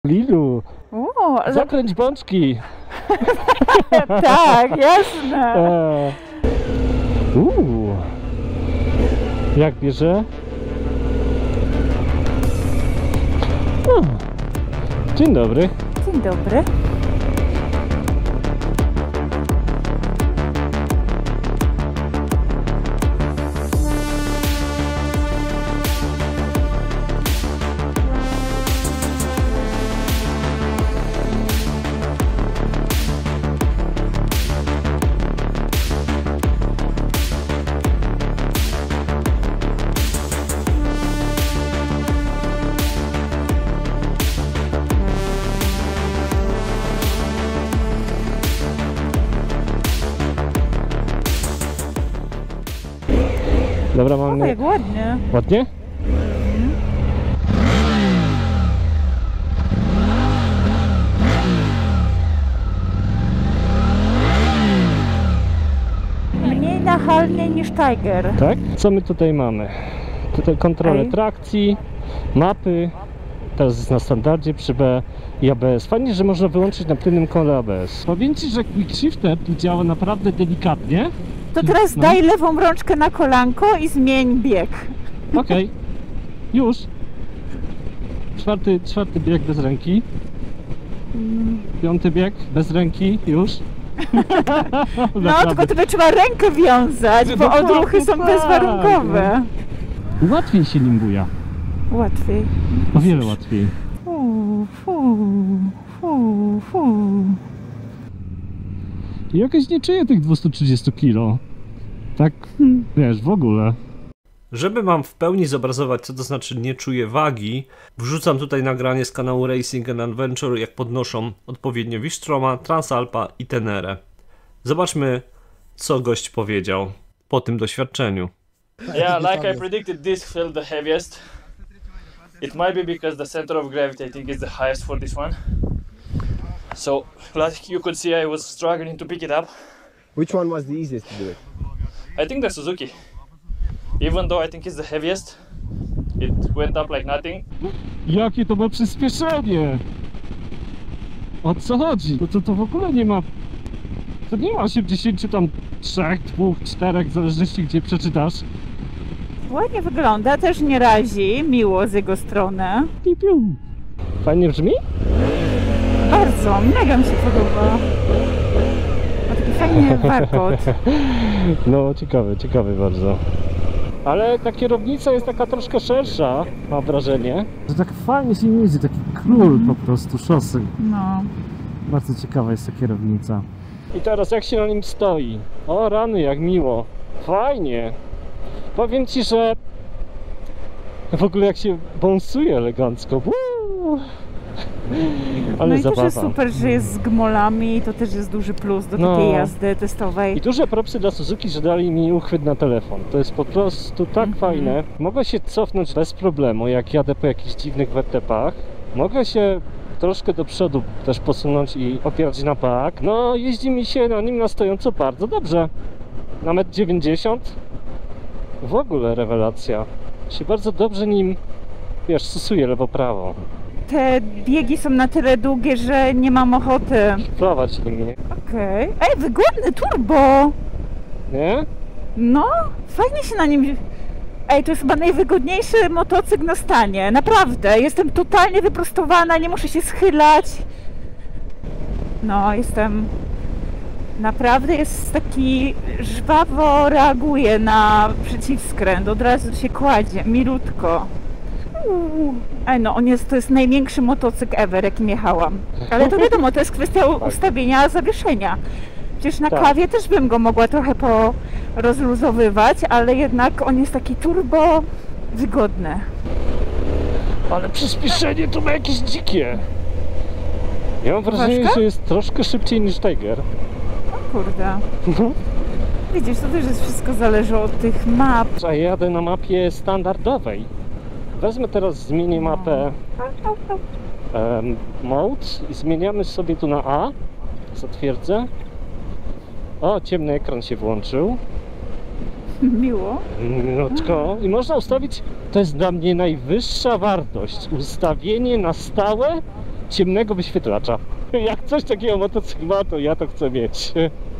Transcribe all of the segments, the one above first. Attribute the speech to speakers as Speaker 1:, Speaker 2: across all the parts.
Speaker 1: Lilu,
Speaker 2: Ale...
Speaker 1: zakręć bączki.
Speaker 2: Tak, jasne.
Speaker 1: Jak bierze? Dzień dobry.
Speaker 2: Dzień dobry.
Speaker 1: Dobra, mamy...
Speaker 2: O, jak ładnie.
Speaker 1: Ładnie?
Speaker 2: Mniej nachalnie niż Tiger.
Speaker 1: Tak? Co my tutaj mamy? Tutaj kontrolę trakcji, mapy. Teraz jest na standardzie przy B i ABS. Fajnie, że można wyłączyć na pełnym kole ABS. Powiem Ci, że Quick Shifter tu działa naprawdę delikatnie.
Speaker 2: To teraz daj lewą rączkę na kolanko i zmień bieg.
Speaker 1: Okej. Już. Czwarty bieg bez ręki. Piąty bieg bez ręki. Już.
Speaker 2: No, tylko tutaj trzeba rękę wiązać, bo odruchy są bezwarunkowe.
Speaker 1: Łatwiej się nim buja.
Speaker 2: Łatwiej.
Speaker 1: O wiele łatwiej. Jakoś nie czuję tych 230 kg. Tak, wiesz, w ogóle. Żeby wam w pełni zobrazować, co to znaczy nie czuję wagi, wrzucam tutaj nagranie z kanału Racing and Adventure, jak podnoszą odpowiednio Wistroma, Transalpa i Tenerę. Zobaczmy, co gość powiedział po tym doświadczeniu.
Speaker 3: Yeah, like I predicted, this felt the heaviest. It might be because the center of gravity, I think, is the highest for this one. So, like you could see, I was struggling to pick it up.
Speaker 4: Which one was the easiest to do it?
Speaker 3: I think the Suzuki. Even though I think it's the heaviest, it went up like nothing.
Speaker 1: Jakie to ma przyspieszenie? O co chodzi? To w ogóle nie ma... To nie ma 80 tam 3, 2, 4, w zależności gdzie przeczytasz.
Speaker 2: Ładnie wygląda, też nie razi, miło z jego strony.
Speaker 1: Piu, piu. Fajnie brzmi?
Speaker 2: Bardzo, mega mi się podoba. Ma taki fajny warkot.
Speaker 1: No, ciekawy bardzo. Ale ta kierownica jest taka troszkę szersza, mam wrażenie. Że tak fajnie się jeździ, taki król po prostu szosy.
Speaker 2: No.
Speaker 1: Bardzo ciekawa jest ta kierownica. I teraz jak się na nim stoi? O rany, jak miło. Fajnie. Powiem Ci, że w ogóle jak się bąsuje elegancko. Ale
Speaker 2: no i
Speaker 1: zabawa.
Speaker 2: też jest super, że jest z gmolami, to też jest duży plus do takiej jazdy testowej.
Speaker 1: I duże propsy dla Suzuki, że dali mi uchwyt na telefon. To jest po prostu tak fajne. Mogę się cofnąć bez problemu, jak jadę po jakichś dziwnych wertepach. Mogę się troszkę do przodu też posunąć i opierać na bak. No, jeździ mi się na nim na stojąco bardzo dobrze. Na 1,90 m. W ogóle rewelacja. Się bardzo dobrze nim, wiesz, stosuje lewo-prawo.
Speaker 2: Te biegi są na tyle długie, że nie mam ochoty.
Speaker 1: Prowadź nimi.
Speaker 2: Okej. Ej, wygodny turbo!
Speaker 1: Nie?
Speaker 2: No, fajnie się na nim... Ej, to jest chyba najwygodniejszy motocykl na stanie. Naprawdę, jestem totalnie wyprostowana, nie muszę się schylać. No, jestem... Naprawdę jest taki... żwawo reaguje na przeciwskręt, od razu się kładzie, milutko. Ej, no to jest największy motocykl ever, jakim jechałam. Ale to wiadomo, to jest kwestia ustawienia zawieszenia. Przecież na kawie też bym go mogła trochę porozluzowywać, ale jednak on jest taki turbo wygodny.
Speaker 1: Ale przyspieszenie to ma jakieś dzikie. Ja mam wrażenie, że jest troszkę szybciej niż Tiger.
Speaker 2: O kurde. Widzisz, to też jest wszystko zależy od tych map.
Speaker 1: A ja jadę na mapie standardowej. Wezmę teraz, zmienię mapę mode i zmieniamy sobie tu na A. Zatwierdzę. O, ciemny ekran się włączył.
Speaker 2: Miło.
Speaker 1: Minutko. I można ustawić, to jest dla mnie najwyższa wartość. Ustawienie na stałe ciemnego wyświetlacza. Jak coś takiego motocykl ma, to ja to chcę mieć.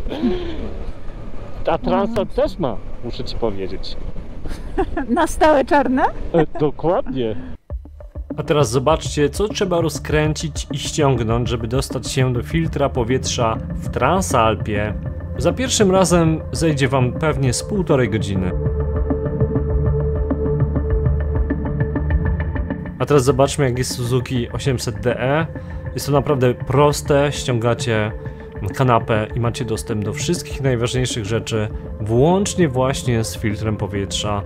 Speaker 1: A Transalp też ma, muszę ci powiedzieć.
Speaker 2: Na stałe czarne?
Speaker 1: Dokładnie. A teraz zobaczcie, co trzeba rozkręcić i ściągnąć, żeby dostać się do filtra powietrza w Transalpie. Za pierwszym razem zejdzie wam pewnie z 1,5 godziny. A teraz zobaczmy, jak jest Suzuki 800DE. Jest to naprawdę proste, ściągacie kanapę i macie dostęp do wszystkich najważniejszych rzeczy, włącznie właśnie z filtrem powietrza.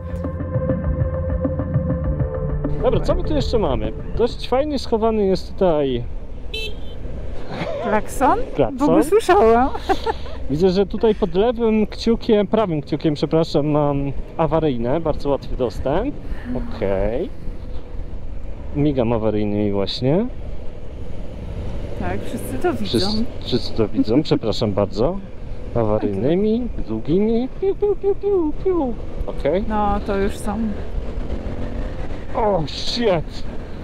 Speaker 1: Dobra, co my tu jeszcze mamy? Dość fajnie schowany jest tutaj
Speaker 2: Klakson?
Speaker 1: klakson.
Speaker 2: Bo słyszałam.
Speaker 1: Widzę, że tutaj pod lewym kciukiem, prawym kciukiem, przepraszam, mam awaryjne, bardzo łatwy dostęp. Okej. Migam awaryjnymi właśnie.
Speaker 2: Tak, wszyscy to widzą.
Speaker 1: Wszyscy to widzą, przepraszam bardzo. Awaryjnymi, długimi. Piu, piu, piu, piu, piu. Okej.
Speaker 2: No, to już są.
Speaker 1: O, shit!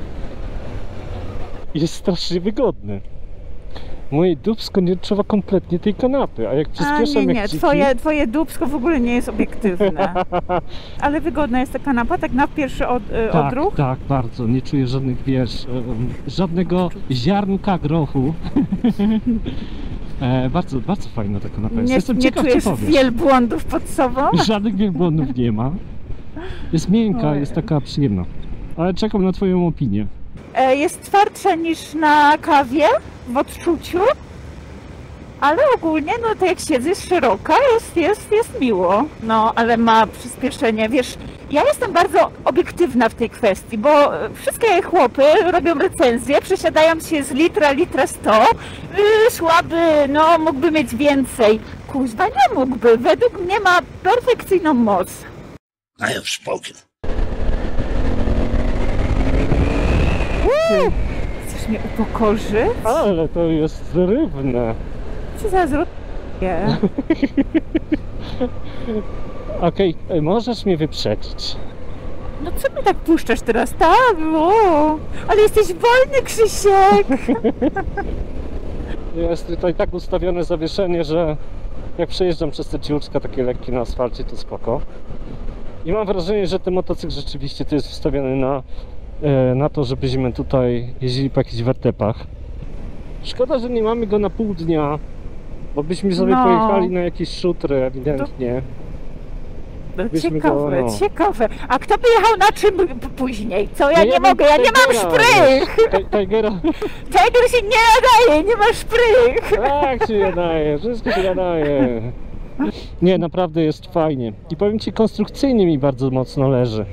Speaker 1: Jest strasznie wygodny. Moje dupsko nie odczuwa kompletnie tej kanapy, a jak przyspieszam
Speaker 2: nie,
Speaker 1: jak dziki...
Speaker 2: twoje dupsko w ogóle nie jest obiektywne. Ale wygodna jest ta kanapa, tak na pierwszy odruch?
Speaker 1: Tak, bardzo. Nie czuję żadnych, wiesz, żadnego ziarnka grochu. Bardzo, bardzo fajna ta kanapa jest. Jestem
Speaker 2: Nie
Speaker 1: ciekaw,
Speaker 2: czujesz
Speaker 1: co powiesz.
Speaker 2: wielbłądów pod sobą?
Speaker 1: Żadnych wielbłądów nie ma. Jest miękka, jest taka przyjemna. Ale czekam na twoją opinię.
Speaker 2: Jest twardsza niż na kawie w odczuciu, ale ogólnie, no to jak siedzę, jest szeroka, jest miło. No, ale ma przyspieszenie, wiesz, ja jestem bardzo obiektywna w tej kwestii, bo wszystkie chłopy robią recenzje, przesiadają się z litra 100, słaby, no mógłby mieć więcej. Kuźwa, nie mógłby, według mnie ma perfekcyjną moc.
Speaker 5: I have spoken.
Speaker 2: Chcesz mnie upokorzyć?
Speaker 1: Ale to jest zrywne.
Speaker 2: Co za zrobię?
Speaker 1: Okej, możesz mnie wyprzedzić.
Speaker 2: No co mi tak puszczasz teraz? Tak, o, ale jesteś wolny, Krzysiek!
Speaker 1: Jest tutaj tak ustawione zawieszenie, że jak przejeżdżam przez te ciuczka takie lekkie na asfalcie, to spoko. I mam wrażenie, że ten motocykl rzeczywiście to jest ustawiony na to, żebyśmy tutaj jeździli po jakichś wertepach. Szkoda, że nie mamy go na pół dnia, bo byśmy sobie pojechali na jakieś szutry ewidentnie.
Speaker 2: No,
Speaker 1: Byśmy
Speaker 2: ciekawe,
Speaker 1: go,
Speaker 2: ciekawe. A kto by jechał na czym później? Co? Ja nie mogę, ja nie mam szprych!
Speaker 1: Tigera.
Speaker 2: Tiger się nie nadaje, nie ma szprych!
Speaker 1: Tak się nadaje, wszystko się nadaje. Nie, naprawdę jest fajnie. I powiem ci, konstrukcyjnie mi bardzo mocno leży.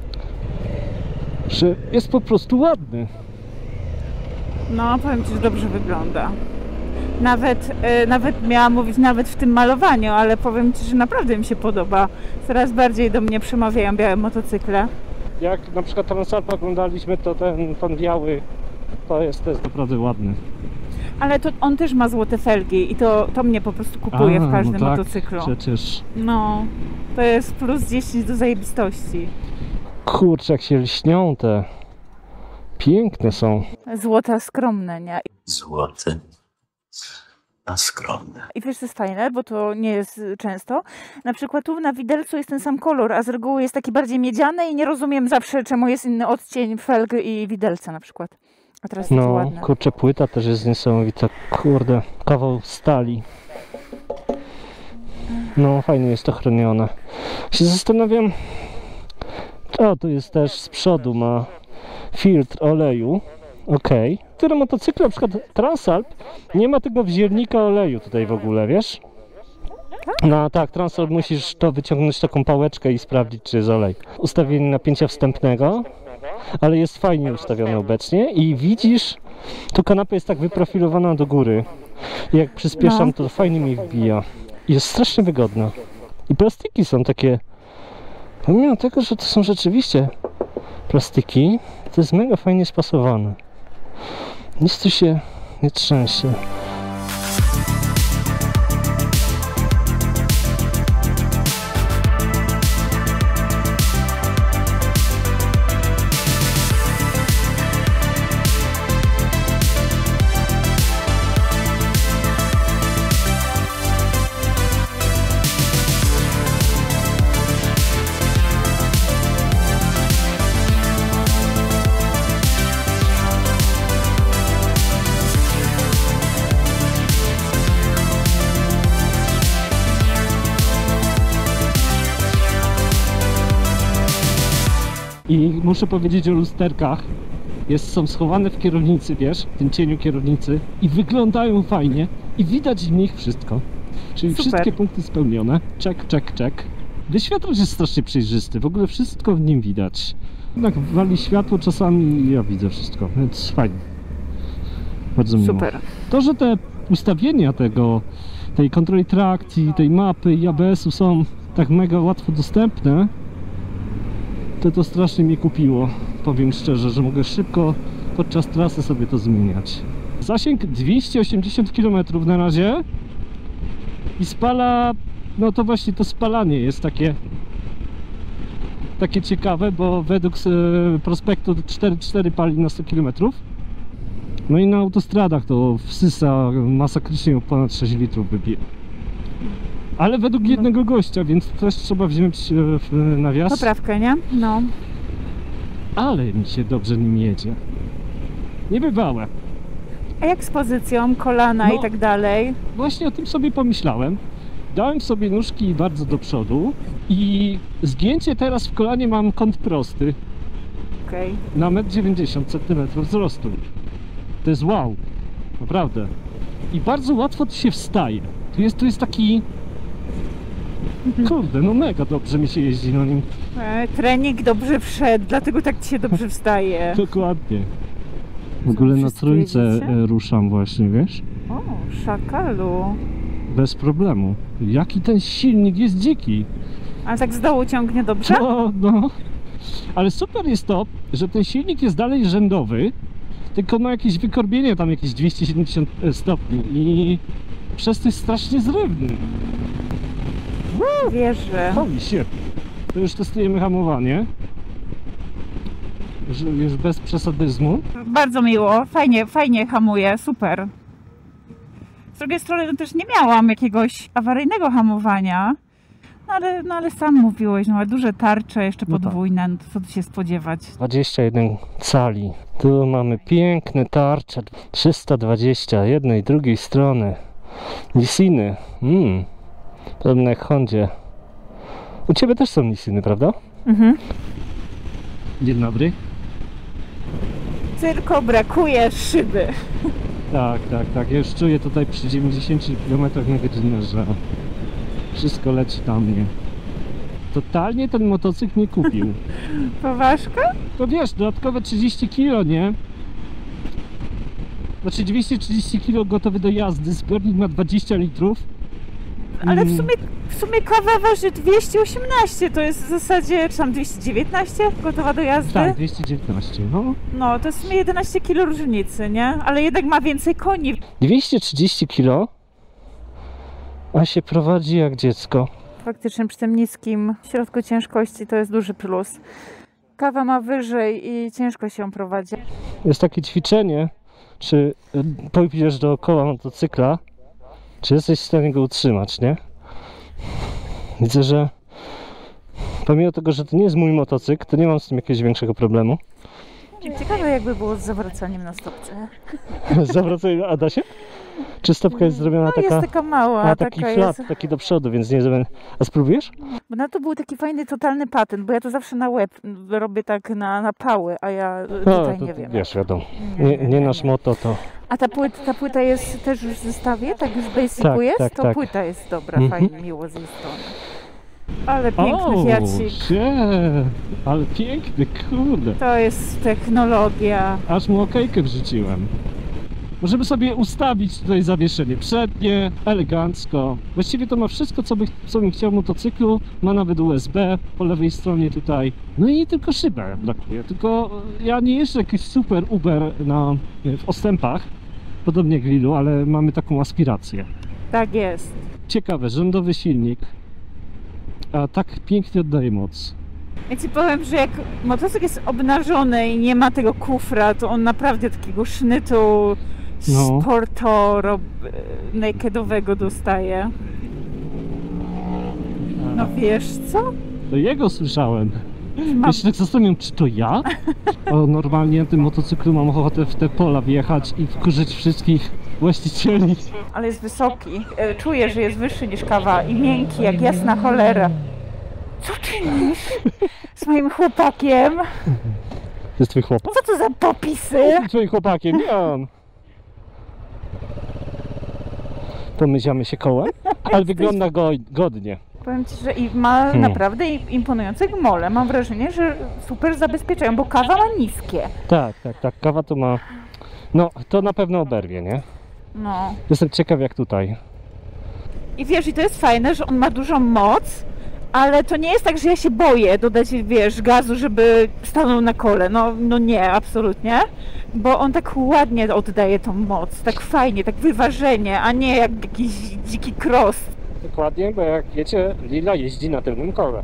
Speaker 1: Że jest po prostu ładny.
Speaker 2: No, powiem ci, że dobrze wygląda. Nawet miałam mówić nawet w tym malowaniu, ale powiem ci, że naprawdę mi się podoba. Coraz bardziej do mnie przemawiają białe motocykle.
Speaker 1: Jak na przykład Transalp oglądaliśmy, to ten biały to jest naprawdę ładny.
Speaker 2: Ale to on też ma złote felgi i to mnie po prostu kupuje w każdym
Speaker 1: no tak,
Speaker 2: motocyklu.
Speaker 1: Przecież.
Speaker 2: No, to jest plus 10 do zajebistości.
Speaker 1: Kurczę, jak się lśnią te. Piękne są.
Speaker 2: Złota skromne, nie?
Speaker 5: Złoty, a skromny.
Speaker 2: I wiesz, co jest fajne, bo to nie jest często. Na przykład tu na widelcu jest ten sam kolor, a z reguły jest taki bardziej miedziany i nie rozumiem zawsze, czemu jest inny odcień felg i widelca na przykład. A teraz jest
Speaker 1: No,
Speaker 2: ładne.
Speaker 1: kurczę, płyta też jest niesamowita. Kurde, kawał stali. No, fajnie jest to chronione. Się zastanawiam. O, tu jest też z przodu ma filtr oleju. Okej. Który motocykl, na przykład Transalp, nie ma tego wziewnika oleju tutaj w ogóle, wiesz? No tak, Transalp musisz to wyciągnąć taką pałeczkę i sprawdzić, czy jest olej. Ustawienie napięcia wstępnego, ale jest fajnie ustawione obecnie i widzisz, tu kanapa jest tak wyprofilowana do góry. I jak przyspieszam, to fajnie mi wbija. Jest strasznie wygodna. I plastiki są takie, pomimo tego, że to są rzeczywiście plastiki, to jest mega fajnie spasowane. Nic tu się nie trzęsie. muszę powiedzieć o lusterkach. Są schowane w kierownicy, wiesz, w tym cieniu kierownicy i wyglądają fajnie i widać w nich wszystko. Czyli
Speaker 2: Super.
Speaker 1: wszystkie punkty spełnione. Czek, czek, czek. Wyświetlacz jest strasznie przejrzysty, w ogóle wszystko w nim widać. Jak wali światło czasami, ja widzę wszystko, więc fajnie. Bardzo miło.
Speaker 2: Super.
Speaker 1: To, że te ustawienia tej kontroli trakcji, tej mapy i ABS-u są tak mega łatwo dostępne, to strasznie mnie kupiło. Powiem szczerze, że mogę szybko podczas trasy sobie to zmieniać. Zasięg 280 km na razie i spala, no to właśnie to spalanie jest takie ciekawe, bo według prospektu 4,4 pali na 100 km. No i na autostradach to wsysa masakrycznie, ponad 6 litrów wybije. Ale według jednego gościa, więc też trzeba wziąć w nawias.
Speaker 2: Poprawkę, nie? No.
Speaker 1: Ale mi się dobrze nim jedzie. Niebywałe.
Speaker 2: A jak z pozycją, kolana
Speaker 1: No.
Speaker 2: i tak dalej?
Speaker 1: Właśnie o tym sobie pomyślałem. Dałem sobie nóżki bardzo do przodu i zgięcie teraz w kolanie mam kąt prosty
Speaker 2: Okej.
Speaker 1: na 1,90 cm wzrostu. To jest wow, naprawdę. I bardzo łatwo to się wstaje. To jest taki... Kurde, no mega dobrze mi się jeździ na nim.
Speaker 2: Trening dobrze wszedł, dlatego tak ci się dobrze wstaje.
Speaker 1: Dokładnie. W ogóle na
Speaker 2: Wszyscy
Speaker 1: trójce
Speaker 2: jedziecie?
Speaker 1: ruszam właśnie, wiesz?
Speaker 2: O, szakalu.
Speaker 1: Bez problemu. Jaki ten silnik jest dziki.
Speaker 2: Ale tak z dołu ciągnie dobrze?
Speaker 1: No. Ale super jest to, że ten silnik jest dalej rzędowy, tylko ma jakieś wykorbienie, tam jakieś 270 stopni i przez to jest strasznie zrywny.
Speaker 2: Wierzę.
Speaker 1: Holy shit. To już testujemy hamowanie. Już bez przesadyzmu.
Speaker 2: Bardzo miło, fajnie hamuje, super. Z drugiej strony no też nie miałam jakiegoś awaryjnego hamowania. No ale sam mówiłeś, no ale duże tarcze, jeszcze
Speaker 1: No tak.
Speaker 2: podwójne, no to co tu się spodziewać?
Speaker 1: 21 cali. Tu mamy piękne tarcze. 320 jednej i drugiej strony. Nissiny. Podobne jak Hondzie. U Ciebie też są Nissiny, prawda?
Speaker 2: Mhm.
Speaker 1: Dzień dobry.
Speaker 2: Tylko brakuje szyby.
Speaker 1: Tak. Ja już czuję tutaj przy 90 km na godzinę, że wszystko leci na mnie. Totalnie ten motocykl mnie kupił.
Speaker 2: Poważka?
Speaker 1: To wiesz, dodatkowe 30 kg, nie? Znaczy 230 kg gotowy do jazdy, zbiornik ma 20 litrów.
Speaker 2: Ale w sumie kawa waży 218, to jest w zasadzie, czy tam 219 gotowa do jazdy?
Speaker 1: Tak, 219, no.
Speaker 2: No, to jest w sumie 11 kg różnicy, nie? Ale jednak ma więcej koni.
Speaker 1: 230 kg, a się prowadzi jak dziecko.
Speaker 2: Faktycznie przy tym niskim środku ciężkości to jest duży plus. Kawa ma wyżej i ciężko się ją prowadzi.
Speaker 1: Jest takie ćwiczenie, czy pójdziesz dookoła motocykla, czy jesteś w stanie go utrzymać, nie? Widzę, że pomimo tego, że to nie jest mój motocykl, to nie mam z tym jakiegoś większego problemu.
Speaker 2: Ciekawe jakby było z zawracaniem na stopce.
Speaker 1: Zawracaj, a da się? Czy stopka jest zrobiona
Speaker 2: No
Speaker 1: taka...
Speaker 2: jest taka mała,
Speaker 1: A taki
Speaker 2: taka
Speaker 1: flat,
Speaker 2: jest.
Speaker 1: taki do przodu, więc nie zrobię... A spróbujesz?
Speaker 2: Bo na to był taki fajny, totalny patent, bo ja to zawsze na łeb robię tak na pały, a ja tutaj
Speaker 1: to,
Speaker 2: nie wiem.
Speaker 1: wiesz, wiadomo. Nie nasz moto to...
Speaker 2: A ta płyta jest też już w zestawie? Tak już w basicu
Speaker 1: Tak,
Speaker 2: jest?
Speaker 1: tak,
Speaker 2: To
Speaker 1: tak.
Speaker 2: płyta jest dobra,
Speaker 1: Mhm.
Speaker 2: fajnie, miło z jej strony. Ale piękny Fiacik.
Speaker 1: shit, ale piękny, kurde.
Speaker 2: To jest technologia.
Speaker 1: Aż mu okejkę wrzuciłem. Możemy sobie ustawić tutaj zawieszenie przednie, elegancko. Właściwie to ma wszystko, co bym chciał w motocyklu. Ma nawet USB po lewej stronie tutaj. No i tylko szybę brakuje. Tylko ja nie jeżdżę jakiś super Uber w ostępach, podobnie jak Lilu, ale mamy taką aspirację.
Speaker 2: Tak jest.
Speaker 1: Ciekawe, rządowy silnik, a tak pięknie oddaje moc.
Speaker 2: Ja ci powiem, że jak motocykl jest obnażony i nie ma tego kufra, to on naprawdę takiego sznytu
Speaker 1: No.
Speaker 2: nakedowego dostaje. No wiesz co?
Speaker 1: To jego słyszałem.
Speaker 2: Mam-
Speaker 1: Ja się tak zastanawiam, czy to ja? O, normalnie na tym motocyklu mam ochotę w te pola wjechać i wkurzyć wszystkich właścicieli.
Speaker 2: Ale jest wysoki. Czuję, że jest wyższy niż kawa i miękki jak jasna cholera. Co ty mówisz? z moim chłopakiem.
Speaker 1: To jest twój chłopak?
Speaker 2: Co to za popisy?
Speaker 1: Z twoim chłopakiem, nie on. Pomyziamy się kołem, ale wygląda godnie.
Speaker 2: Powiem ci, że i ma naprawdę imponujące gmole. Mam wrażenie, że super zabezpieczają, bo kawa ma niskie.
Speaker 1: Tak, kawa to ma... No, to na pewno oberwie, nie?
Speaker 2: No.
Speaker 1: Jestem ciekaw jak tutaj.
Speaker 2: I wiesz, i to jest fajne, że on ma dużą moc, ale to nie jest tak, że ja się boję dodać, wiesz, gazu, żeby stanął na kole. No nie, absolutnie. Bo on tak ładnie oddaje tą moc, tak fajnie, tak wyważenie, a nie jak jakiś dziki cross.
Speaker 1: Dokładnie, bo jak wiecie, Lila jeździ na tylnym kole.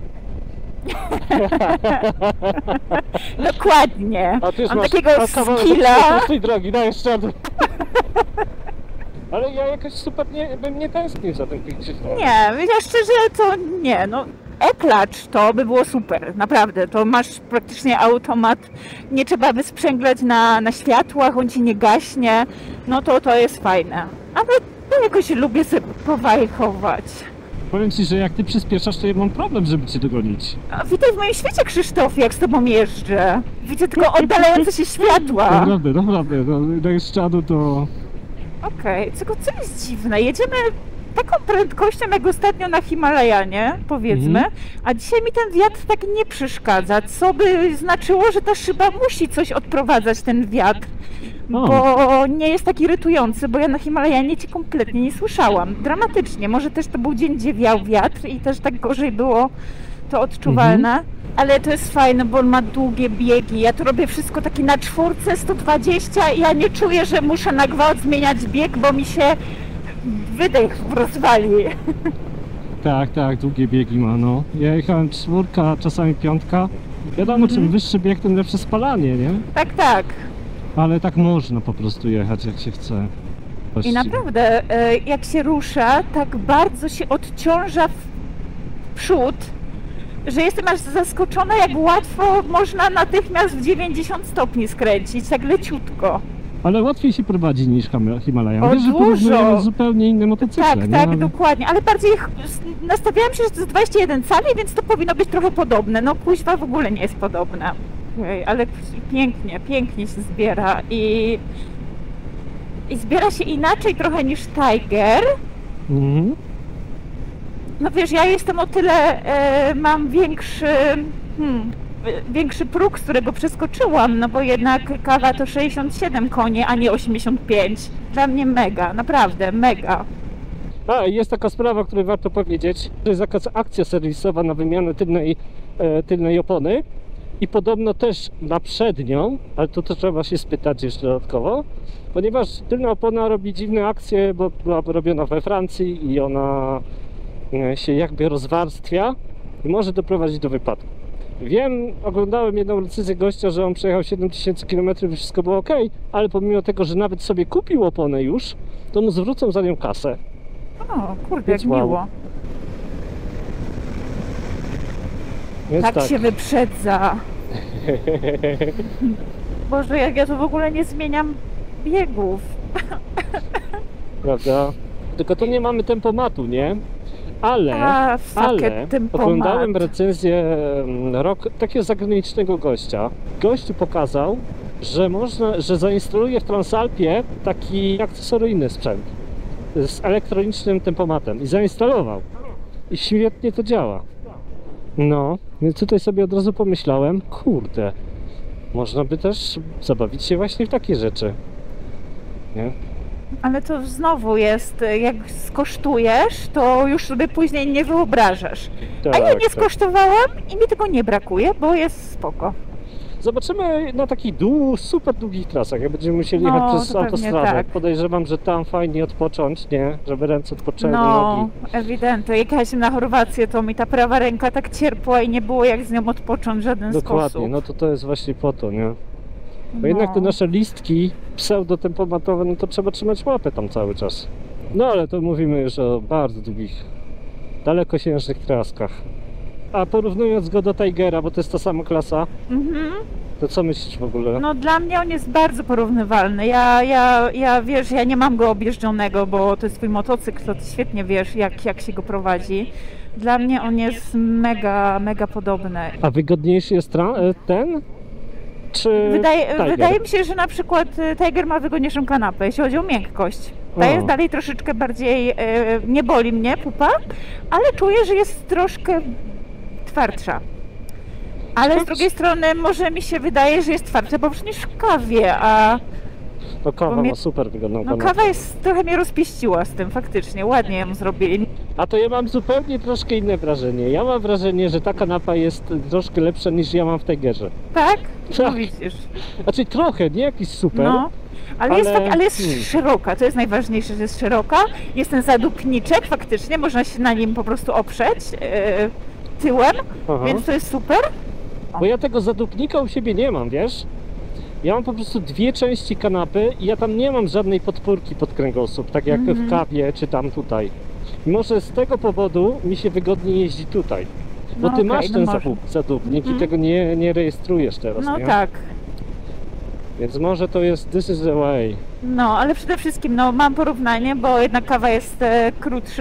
Speaker 2: Dokładnie.
Speaker 1: A ty już
Speaker 2: Mam
Speaker 1: masz
Speaker 2: takiego
Speaker 1: kawałek
Speaker 2: skilla.
Speaker 1: z tej drogi, dajesz czadu. Ale ja jakoś super bym nie tęsknił za tym Quickshiftem.
Speaker 2: Nie, ja szczerze to nie, no e-clutch to by było super, naprawdę, to masz praktycznie automat, nie trzeba wysprzęglać na światłach, on ci nie gaśnie, no to jest fajne, ale ja jakoś lubię sobie powajchować.
Speaker 1: Powiem ci, że jak ty przyspieszasz, to ja mam problem, żeby cię dogonić.
Speaker 2: A witaj w moim świecie, Krzysztof, jak z tobą jeżdżę. Widzę tylko oddalające się światła.
Speaker 1: Naprawdę, no, dajesz czadu, to...
Speaker 2: Okej, tylko co jest dziwne, jedziemy taką prędkością jak ostatnio na Himalajanie, powiedzmy, a dzisiaj mi ten wiatr tak nie przeszkadza, co by znaczyło, że ta szyba musi coś odprowadzać, ten wiatr, bo nie jest tak irytujący, bo ja na Himalajanie cię kompletnie nie słyszałam, dramatycznie, może też to był dzień, gdzie wiał wiatr i też tak gorzej było to odczuwalne. Ale to jest fajne, bo on ma długie biegi. Ja to robię wszystko takie na 4, 120 i ja nie czuję, że muszę na gwałt zmieniać bieg, bo mi się wydech rozwali.
Speaker 1: Tak, długie biegi ma, no. Ja jechałem 4, czasami 5. Wiadomo, czym wyższy bieg, tym lepsze spalanie, nie?
Speaker 2: Tak.
Speaker 1: Ale tak można po prostu jechać, jak się chce.
Speaker 2: I naprawdę, jak się rusza, tak bardzo się odciąża w przód, że jestem aż zaskoczona, jak łatwo można natychmiast w 90 stopni skręcić, tak leciutko.
Speaker 1: Ale łatwiej się prowadzi niż Himalaja.
Speaker 2: O,
Speaker 1: Wiesz, że
Speaker 2: dużo.
Speaker 1: porównujemy zupełnie inne motocykle.
Speaker 2: Tak,
Speaker 1: Ale...
Speaker 2: dokładnie, ale bardziej nastawiałam się, że to jest 21 cali, więc to powinno być trochę podobne. No kuźwa w ogóle nie jest podobne. Ale pięknie się zbiera i zbiera się inaczej trochę niż Tiger. No wiesz, ja jestem o tyle, mam większy próg, z którego przeskoczyłam, no bo jednak kawa to 67 koni, a nie 85. Dla mnie mega, naprawdę mega.
Speaker 1: A, jest taka sprawa, o której warto powiedzieć, że jest jakaś akcja serwisowa na wymianę tylnej opony i podobno też na przednią, ale to trzeba się spytać jeszcze dodatkowo, ponieważ tylna opona robi dziwne akcje, bo była robiona we Francji i ona się jakby rozwarstwia i może doprowadzić do wypadku. Wiem, oglądałem jedną recenzję gościa, że on przejechał 7000 km i wszystko było ok, ale pomimo tego, że nawet sobie kupił oponę już, to mu zwrócą za nią kasę.
Speaker 2: O, kurde, jak
Speaker 1: Wow.
Speaker 2: miło.
Speaker 1: Więc
Speaker 2: Tak się wyprzedza. Boże, jak ja to w ogóle nie zmieniam biegów.
Speaker 1: Prawda? Tylko to nie mamy tempomatu, nie? Ale oglądałem recenzję takiego zagranicznego gościa. Gościu pokazał, że zainstaluje w Transalpie taki akcesoryjny sprzęt z elektronicznym tempomatem i zainstalował. I świetnie to działa. No, więc tutaj sobie od razu pomyślałem, kurde, można by też zabawić się właśnie w takie rzeczy. Nie?
Speaker 2: Ale to znowu jest, jak skosztujesz, to już sobie później nie wyobrażasz. A ja nie skosztowałam i mi tego nie brakuje, bo jest spoko.
Speaker 1: Zobaczymy na takich super długich trasach, jak będziemy musieli jechać przez autostradę.
Speaker 2: Tak.
Speaker 1: Podejrzewam, że tam fajnie odpocząć, nie? Żeby ręce odpoczęły,
Speaker 2: No,
Speaker 1: nogi.
Speaker 2: ewidentnie. Jak jechaliśmy na Chorwację, to mi ta prawa ręka tak cierpła i nie było jak z nią odpocząć w żaden
Speaker 1: Dokładnie,
Speaker 2: sposób.
Speaker 1: no to jest właśnie po to, nie? Bo jednak te nasze listki pseudotempomatowe, no to trzeba trzymać łapę tam cały czas. No ale to mówimy już o bardzo długich, dalekosiężnych traskach. A porównując go do Tigera, bo to jest ta sama klasa, to co myślisz w ogóle?
Speaker 2: No dla mnie on jest bardzo porównywalny. Ja wiesz, ja nie mam go objeżdżonego, bo to jest twój motocykl, to ty świetnie wiesz jak się go prowadzi. Dla mnie on jest mega, mega podobny.
Speaker 1: A wygodniejszy jest ten? Czy Tiger?
Speaker 2: Wydaje mi się, że na przykład Tiger ma wygodniejszą kanapę, jeśli chodzi o miękkość. Ta jest dalej troszeczkę bardziej, nie boli mnie pupa, ale czuję, że jest troszkę twardsza. Ale z drugiej strony może mi się wydaje, że jest twardsza, bo niż w kawie, a...
Speaker 1: No kawa ma super wygodną
Speaker 2: No
Speaker 1: kanapę.
Speaker 2: kawa jest, trochę mnie rozpieściła z tym, faktycznie, ładnie ją zrobili.
Speaker 1: A to ja mam zupełnie troszkę inne wrażenie. Ja mam wrażenie, że ta kanapa jest troszkę lepsza niż ja mam w Tigerze.
Speaker 2: Tak? No
Speaker 1: Tak.
Speaker 2: widzisz.
Speaker 1: Znaczy trochę, nie jakiś super.
Speaker 2: No. Ale jest szeroka, to jest najważniejsze, że jest szeroka. Jest ten zadupniczek, faktycznie, można się na nim po prostu oprzeć tyłem,
Speaker 1: Aha.
Speaker 2: więc to jest super.
Speaker 1: Bo ja tego zadupnika u siebie nie mam, wiesz? Ja mam po prostu dwie części kanapy i ja tam nie mam żadnej podpórki pod kręgosłup, tak jak w kawie czy tam tutaj. I może z tego powodu mi się wygodniej jeździ tutaj. Bo
Speaker 2: No
Speaker 1: ty
Speaker 2: okej,
Speaker 1: masz
Speaker 2: no
Speaker 1: ten
Speaker 2: może.
Speaker 1: zadupnik i tego nie rejestrujesz teraz,
Speaker 2: No
Speaker 1: nie?
Speaker 2: tak.
Speaker 1: Więc może to jest this is the way.
Speaker 2: No, ale przede wszystkim mam porównanie, bo jednak kawa jest krótszy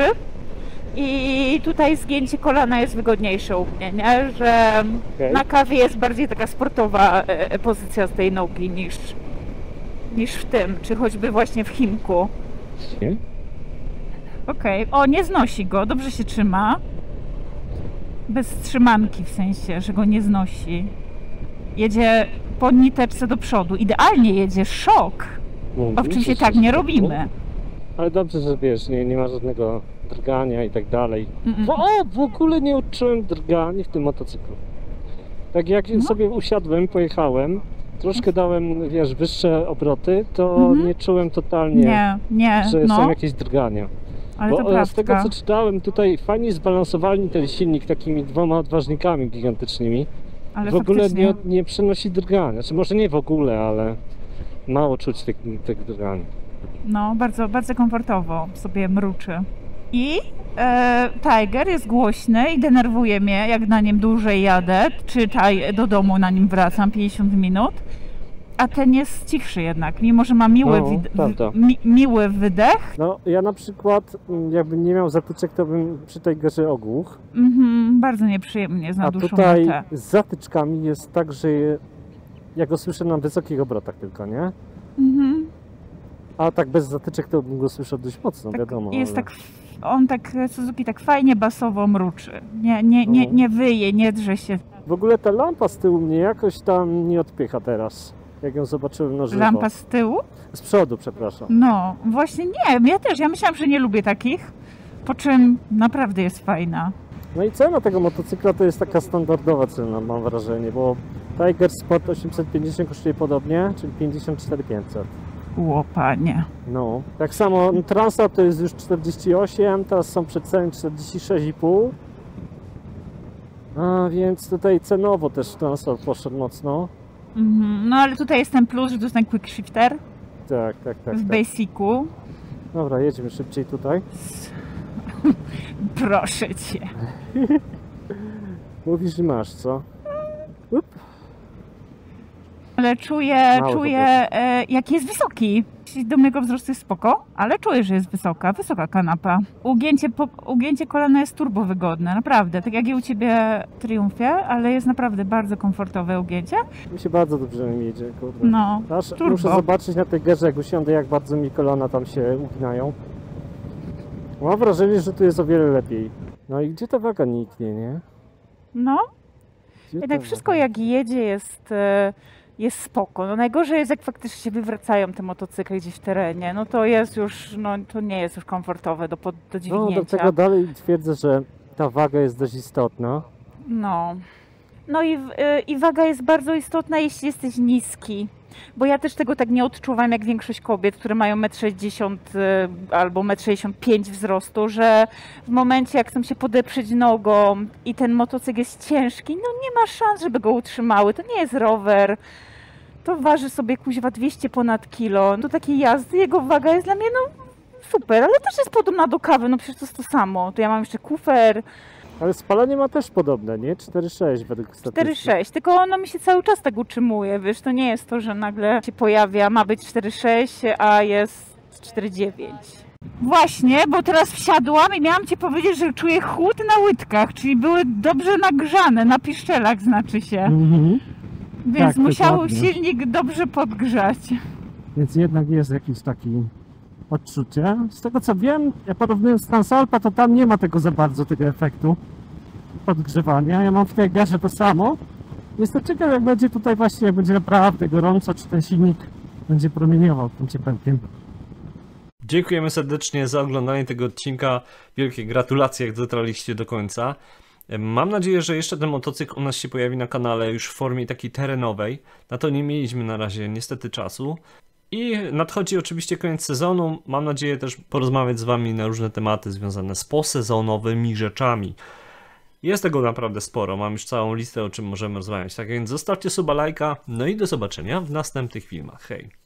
Speaker 2: i tutaj zgięcie kolana jest wygodniejsze u mnie, nie? Że
Speaker 1: Okej.
Speaker 2: na kawie jest bardziej taka sportowa pozycja z tej nogi niż w tym, czy choćby właśnie w Chimku.
Speaker 1: Nie?
Speaker 2: Okej, o, nie znosi go, dobrze się trzyma. Bez trzymanki, w sensie, że go nie znosi. Jedzie po niteczce do przodu, idealnie jedzie, szok. Oczywiście tak nie robimy.
Speaker 1: Ale dobrze, że wiesz, nie ma żadnego drgania i tak dalej.
Speaker 2: Mm-mm.
Speaker 1: W ogóle nie odczułem drgania w tym motocyklu. Tak jak sobie usiadłem, pojechałem, troszkę dałem, wiesz, wyższe obroty, to nie czułem totalnie,
Speaker 2: Nie,
Speaker 1: że
Speaker 2: no,
Speaker 1: są jakieś drgania.
Speaker 2: ale to
Speaker 1: Bo z tego
Speaker 2: prawda.
Speaker 1: co czytałem, tutaj fajnie zbalansowali ten silnik takimi dwoma odważnikami gigantycznymi.
Speaker 2: Ale
Speaker 1: W ogóle
Speaker 2: faktycznie.
Speaker 1: nie przenosi drgania. Znaczy może nie w ogóle, ale mało czuć tych drgań.
Speaker 2: No, bardzo, bardzo komfortowo sobie mruczy. I Tiger jest głośny i denerwuje mnie, jak na nim dłużej jadę, czy do domu na nim wracam 50 minut. A ten jest cichszy jednak, mimo że ma
Speaker 1: prawda.
Speaker 2: miły wydech.
Speaker 1: No ja na przykład, jakbym nie miał zatyczek, to bym przy Tigerze ogłuch.
Speaker 2: Bardzo nieprzyjemnie jest na
Speaker 1: A
Speaker 2: dłuższą
Speaker 1: tutaj
Speaker 2: metę.
Speaker 1: z zatyczkami jest tak, że ja go słyszę na wysokich obrotach tylko, nie? A tak bez zatyczek to bym go słyszał dość mocno,
Speaker 2: Tak,
Speaker 1: wiadomo.
Speaker 2: jest
Speaker 1: ale...
Speaker 2: tak, on tak, Suzuki tak fajnie basowo mruczy.
Speaker 1: No.
Speaker 2: Nie wyje, nie drze się.
Speaker 1: W ogóle ta lampa z tyłu mnie jakoś tam nie odpycha teraz, jak ją zobaczyłem na żywo.
Speaker 2: Lampa z tyłu?
Speaker 1: Z przodu, przepraszam.
Speaker 2: No, właśnie nie, ja też, ja myślałam, że nie lubię takich, po czym naprawdę jest fajna.
Speaker 1: No i cena tego motocykla to jest taka standardowa cena, mam wrażenie, bo Tiger Sport 850 kosztuje podobnie, czyli 54 500.
Speaker 2: Łopanie.
Speaker 1: No, tak samo Transa to jest już 48, teraz są przeceny 46,5. A więc tutaj cenowo też Transa poszedł mocno.
Speaker 2: No ale tutaj jest ten plus, że to jest ten quick shifter
Speaker 1: Tak.
Speaker 2: w Basicu.
Speaker 1: Dobra, jedźmy szybciej tutaj.
Speaker 2: Proszę cię.
Speaker 1: Mówisz, że masz, co? Up.
Speaker 2: Ale czuję,
Speaker 1: Mało
Speaker 2: jaki jest wysoki. Do mojego wzrostu jest spoko, ale czuję, że jest wysoka kanapa. Ugięcie kolana jest turbo wygodne, naprawdę. Tak jak i u Ciebie w Triumfie, ale jest naprawdę bardzo komfortowe ugięcie.
Speaker 1: Mi się bardzo dobrze mi jedzie, kurde.
Speaker 2: No,
Speaker 1: Aż
Speaker 2: turbo.
Speaker 1: muszę zobaczyć na tej gerze, jak usiądę, jak bardzo mi kolana tam się uginają. Mam wrażenie, że tu jest o wiele lepiej. No i gdzie ta waga niknie, nie?
Speaker 2: No,
Speaker 1: Gdzie
Speaker 2: jednak
Speaker 1: ta
Speaker 2: wszystko
Speaker 1: waga?
Speaker 2: jak jedzie jest spoko. No najgorzej jest, jak faktycznie się wywracają te motocykle gdzieś w terenie. No to jest już, no to nie jest już komfortowe do
Speaker 1: No,
Speaker 2: dźwignięcia.
Speaker 1: do tego dalej twierdzę, że ta waga jest dość istotna.
Speaker 2: No. No i waga jest bardzo istotna, jeśli jesteś niski. Bo ja też tego tak nie odczuwam jak większość kobiet, które mają 1,60 m albo 1,65 m wzrostu, że w momencie jak chcą się podeprzeć nogą i ten motocykl jest ciężki, no nie ma szans, żeby go utrzymały. To nie jest rower. To waży sobie kuźwa 200 ponad kilo. Do takiej jazdy jego waga jest dla mnie no super, ale też jest podobna do kawy, no przecież to jest to samo. To ja mam jeszcze kufer.
Speaker 1: Ale spalanie ma też podobne, nie? 4,6 według statystyk.
Speaker 2: 4,6, tylko ono mi się cały czas tak utrzymuje, wiesz, to nie jest to, że nagle się pojawia, ma być 4,6, a jest 4,9. Właśnie, bo teraz wsiadłam i miałam ci powiedzieć, że czuję chłód na łydkach, czyli były dobrze nagrzane, na piszczelach znaczy się. Więc
Speaker 1: Tak,
Speaker 2: musiał
Speaker 1: dokładnie.
Speaker 2: silnik dobrze podgrzać.
Speaker 1: Więc jednak jest jakiś taki odczucie. Z tego co wiem, ja porównując Transalpa, to tam nie ma tego za bardzo, tego efektu podgrzewania. Ja mam w tej garze to samo. Jestem ciekaw, jak będzie tutaj właśnie, jak będzie naprawdę gorąco, czy ten silnik będzie promieniował tym ciepłkiem. Dziękujemy serdecznie za oglądanie tego odcinka. Wielkie gratulacje, jak dotrwaliście do końca. Mam nadzieję, że jeszcze ten motocykl u nas się pojawi na kanale już w formie takiej terenowej. Na to nie mieliśmy na razie niestety czasu. I nadchodzi oczywiście koniec sezonu. Mam nadzieję też porozmawiać z wami na różne tematy związane z posezonowymi rzeczami. Jest tego naprawdę sporo, mam już całą listę, o czym możemy rozmawiać. Tak więc zostawcie suba, lajka, no i do zobaczenia w następnych filmach. Hej!